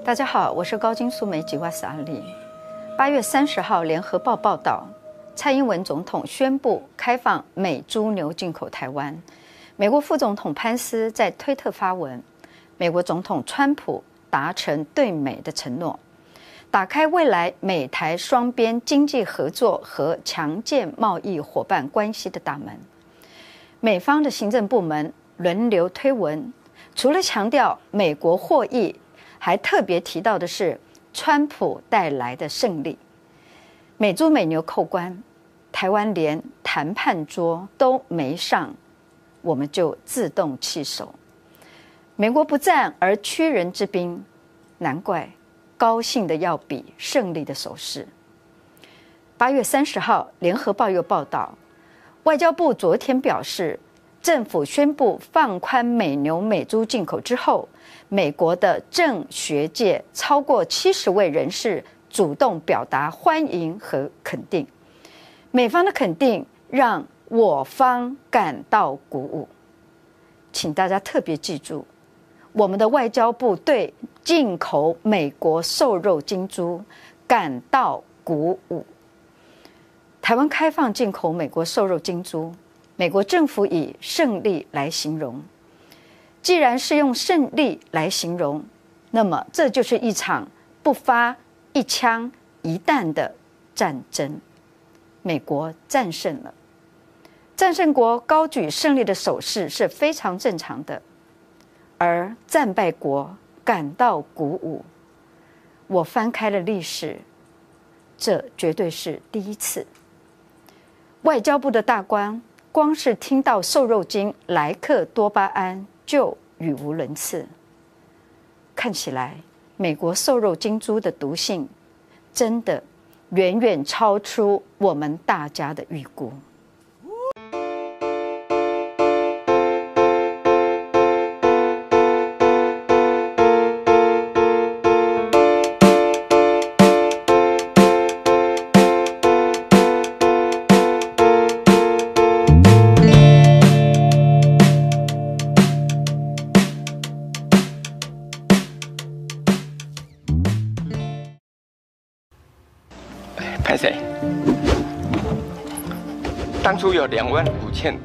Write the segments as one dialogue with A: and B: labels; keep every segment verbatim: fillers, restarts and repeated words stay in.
A: 大家好，我是高金素梅吉瓦斯阿丽。八月三十号，《联合报》报道，蔡英文总统宣布开放美猪牛进口台湾。美国副总统潘斯在推特发文，美国总统川普达成对美的承诺，打开未来美台双边经济合作和强健贸易伙伴关系的大门。美方的行政部门轮流推文，除了强调美国获益，还特别提到的是川普带来的胜利。美猪美牛扣关，台湾连谈判桌都没上，我们就自动弃守。美国不战而屈人之兵，难怪高兴的要比胜利的手势。八月三十号，《联合报》又报道，外交部昨天表示，政府宣布放宽美牛美猪进口之后，美国的政学界超过七十位人士主动表达欢迎和肯定。美方的肯定让我方感到鼓舞。请大家特别记住，我们的外交部对进口美国瘦肉精猪感到鼓舞。台湾开放进口美国瘦肉精猪，美国政府以胜利来形容。既然是用胜利来形容，那么这就是一场不发一枪一弹的战争。美国战胜了，战胜国高举胜利的手势是非常正常的，而战败国感到鼓舞。我翻开了历史，这绝对是第一次。外交部的大官光是听到瘦肉精莱克多巴胺就语无伦次。看起来美国瘦肉精猪的毒性真的远远超出我们大家的预估。
B: 拍谁？当初有两万五千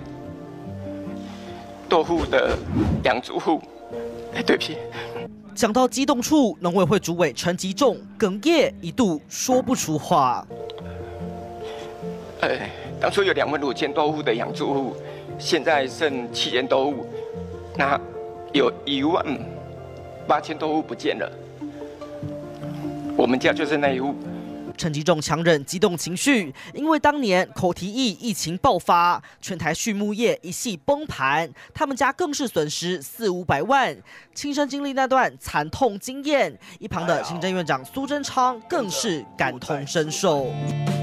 B: 多户的养猪户，哎，对不起。
C: 讲到激动处，农委会主委陈吉仲哽咽，一度说不出话。
B: 呃，当初有两万五千多户的养猪户，现在剩七千多户，那有一万八千多户不见了。我们家就是那一户。
C: 陈吉仲强忍激动情绪，因为当年口蹄疫疫情爆发，全台畜牧业一系崩盘，他们家更是损失四五百万，亲身经历那段惨痛经验。一旁的行政院长苏贞昌更是感同身受。